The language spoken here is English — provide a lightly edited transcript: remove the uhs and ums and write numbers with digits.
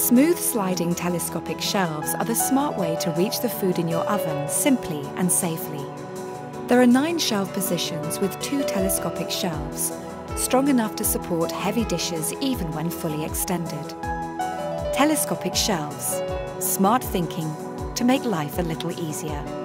Smooth sliding telescopic shelves are the smart way to reach the food in your oven simply and safely. There are 9 shelf positions with 2 telescopic shelves, strong enough to support heavy dishes even when fully extended. Telescopic shelves, smart thinking to make life a little easier.